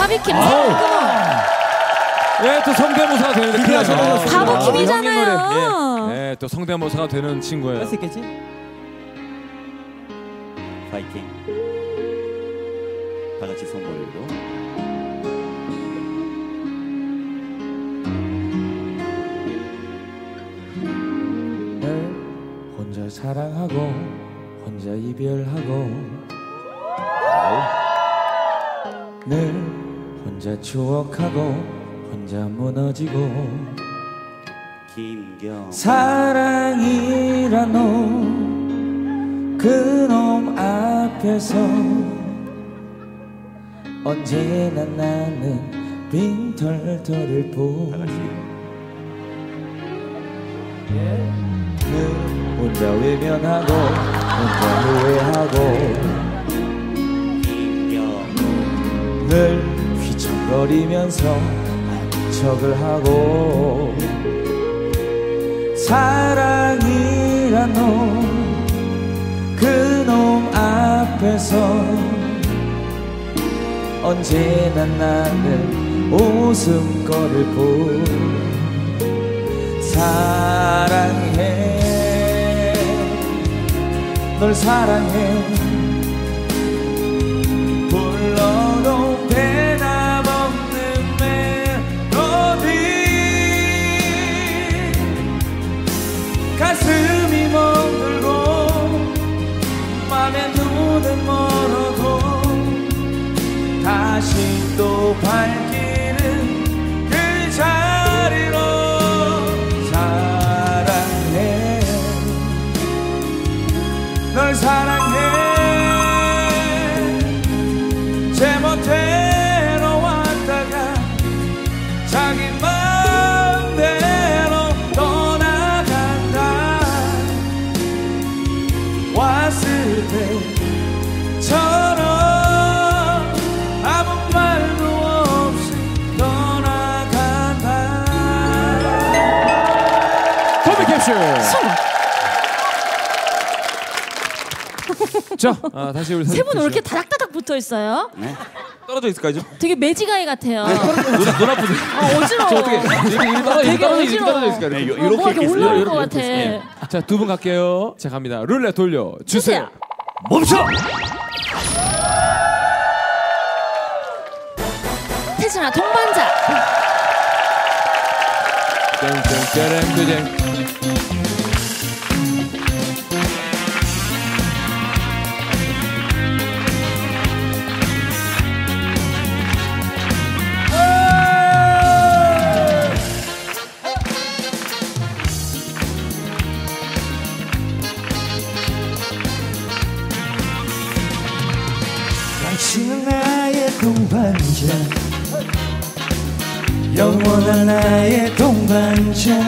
바비킴. 예, 또 성대모사가 되는데 바보킴이잖아요. 예, 또 성대모사가 되는 친구예요. 할 수 있겠지? 파이팅. 다 같이 손 벌리고. 늘 혼자 사랑하고 혼자 이별하고 늘 혼자 추억하고 혼자 무너지고 김경. 사랑이란 놈 그놈 앞에서 언제나 나는 빈털터릴 뿐 다 같이. 늘 혼자 외면하고 혼자 후회하고 김경. 늘 휘청거리면서 아닌 척을 하고 사랑이란 놈 그놈 앞에서 언제나 나는 웃음거릴 뿐 사랑해 널 사랑해 불러도 대답 없는 멜로디 가슴이 멍들고 맘에 눈은 멀어도 다시 또 발길은 그 자리로 사랑해 널 사랑해 제멋대로 왔다가 자기 마음대로 떠나간다 왔을 때처럼 아무 말도 없이 떠나간다. 더비 캡슐 자, 다시 우리 세 분 왜 이렇게 다닥다닥 붙어 있어요? 네. 떨어져 있을까요? 좀? 되게 매지가이 같아요. 눈 아프세요? 어지러워. 저 어떻게 되게 떨어져 어지러워. 있을까요? 네, 이렇게? 뭐가 이렇게 올라오는 것 이렇게. 같아. 네. 자, 두 분 갈게요. 자, 갑니다. 룰렛 돌려 주세요. 멈춰. 태진아 동반자. 땡땡땡땡땡. 당신은 나의 동반자 영원한 나의 동반자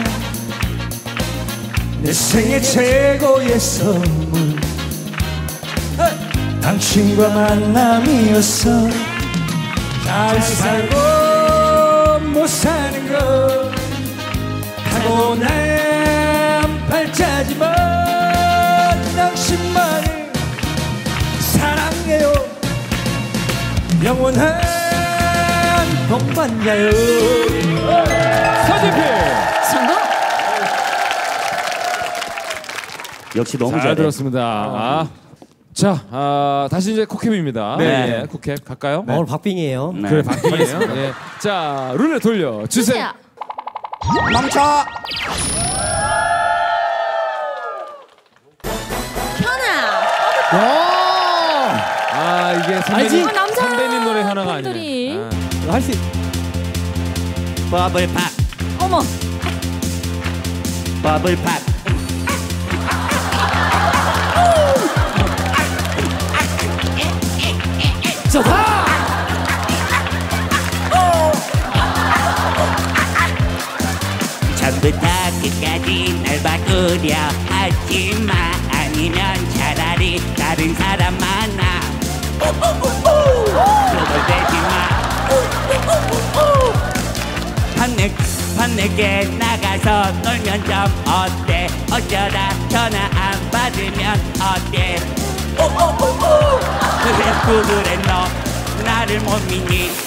내 생애 최고의 선물 당신과 만남이었어 잘 살고 못 사는 것 타고난 팔자지만 당신만을 사랑해요 영원한 동반자요. 서진필 성공. 역시 너무 잘 잘해. 들었습니다. 자, 다시 이제 코캡입니다. 네. 네, 코캡 갈까요? 오늘 박빙이에요. 네. 그래, 박빙이에요. 네. 자, 룰렛 돌려 주세요. 멈춰. 현아. 이게 알지? 선배님 노래 하나가 팬들이. 아니네. 할 수 있... 버블팝. 어머. 버블팝. 좋다. 처음부터 끝까지 날 바꾸려 하지마 아니면 차라리 다른 사람 만나 그걸대지마 밤늦게 나가서 놀면 좀 어때 어쩌다 전화 안 받으면 어때 그래 너 나를 못 믿니